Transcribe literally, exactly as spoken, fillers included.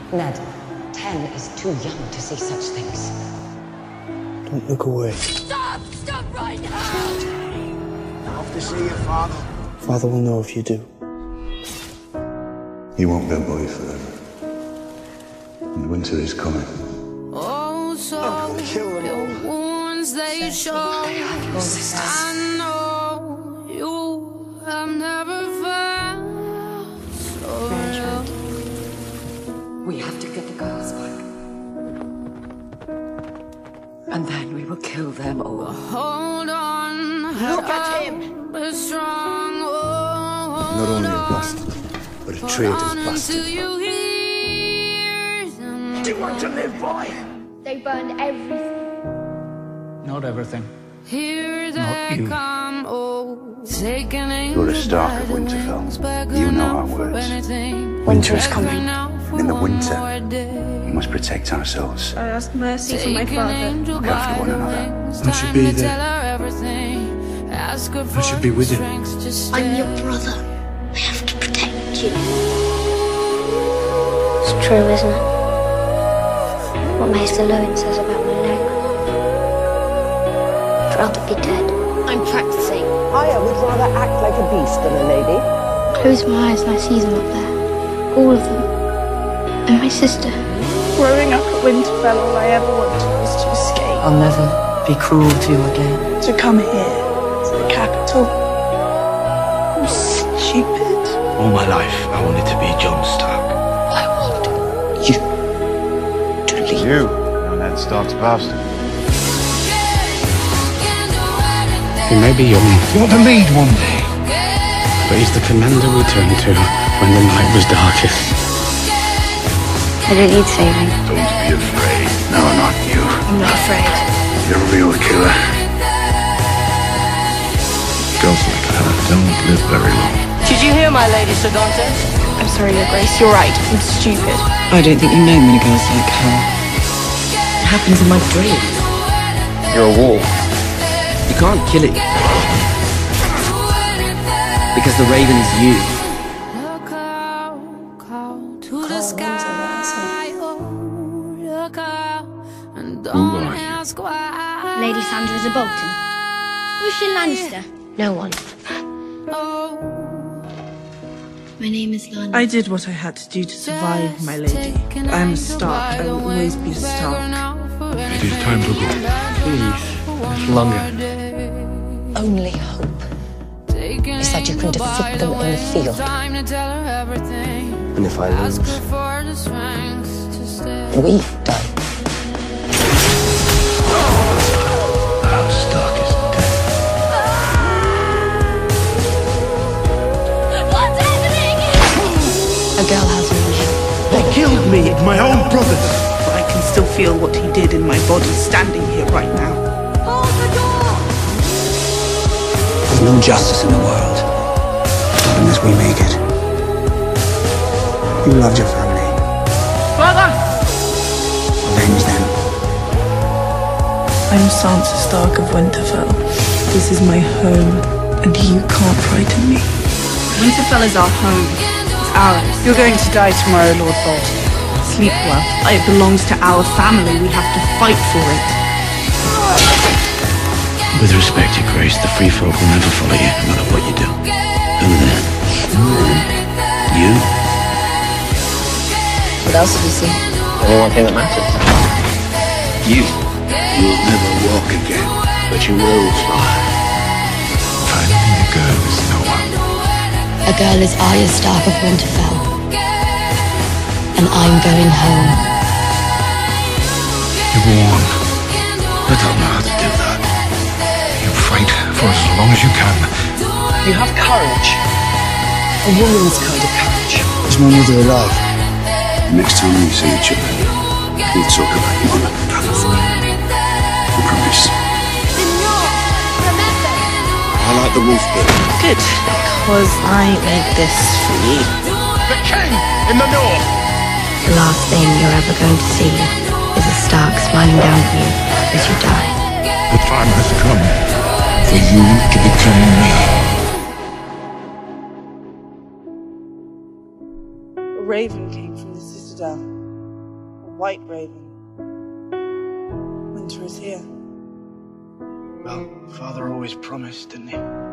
Ned, ten is too young to see such things. Don't look away. Stop! Stop right now! Off to see your father. Father will know if you do. You won't be a boy forever. And winter is coming. Oh, so I'm gonna kill them all. the wounds they show. I know you have never felt so real. We have to get the girls back. And then we will kill them all. Hold on. Look at him! Be strong. Oh, Not only a bastard, but a traitor's bastard. until you hear them. Do you want to live, boy? They burned everything. Not everything. Here Not they you. come, oh, taking You're a Stark of Winterfell. You know our words. Winter is coming. In the winter, we must protect ourselves. I ask mercy for my father. Look after one another. I should be there. I should be with him. I'm your brother. I have to protect you. It's true, isn't it? What Maester Lewin says about my leg. I'd rather be dead. I'm practicing. I would rather act like a beast than a lady. Close my eyes and I see them up there. All of them. And my sister. Growing up at Winterfell, all I ever wanted was to escape. I'll never be cruel to you again. To come here, to the capital. I'm stupid. All my life, I wanted to be Jon Stark. I want you to leave. You, you're Ned Stark's bastard. He may be young, Want to lead one day? but he's the commander we turned to when the night was darkest. I don't need saving. Don't be afraid. No, not you. I'm not afraid. You're a real killer. Girls like her don't live very long. Did you hear my lady, Sir Gaunter? I'm sorry, Your Grace. You're right. I'm stupid. I don't think you know many girls like her. It happens in my dreams. You're a wolf. You can't kill it. Because the raven is you. Look out, call to the sky. Oh, look out, and don't are you? ask why. Lady Sandra is a Bolton. Who's she Lannister? No one. Oh, My name is Lana. I did what I had to do to survive, my lady. I'm a Stark. I will always be a Stark. It is time to go. Please, longer. Only hope is that you can defeat them in the field. And if I lose, We die. Our Stark is dead. what's happening? A girl has no name. they killed me, my own brothers. But I can still feel what he did in my body standing here right now. Hold the door! There's no justice in the world, not unless we make it. You loved your family. Father! Avenge them. I'm Sansa Stark of Winterfell. This is my home, and you can't frighten me. Winterfell is our home. It's ours. You're going to die tomorrow, Lord Bolton. Sleep well. It belongs to our family. We have to fight for it. With respect, Your Grace, the free folk will never follow you, no matter what you do. Who then? You? What else have you seen? Only one thing that matters. You. You'll never walk again, but you will fly. Finding a girl is no one. A girl is Arya Stark of Winterfell. And I'm going home. You go on. I don't know how to do that. You fight for as long as you can. You have courage. A woman's kind of courage. Is my mother alive? Next time we see each other, we'll talk about your mother. Promise me. I promise. I like the wolf bit. Good, because I made this for you. The king in the north! The last thing you're ever going to see is a Stark smiling down at you as you die. The time has come for you to become me. A raven came from the citadel. White Raven. Winter is here. Well, Father always promised, didn't he?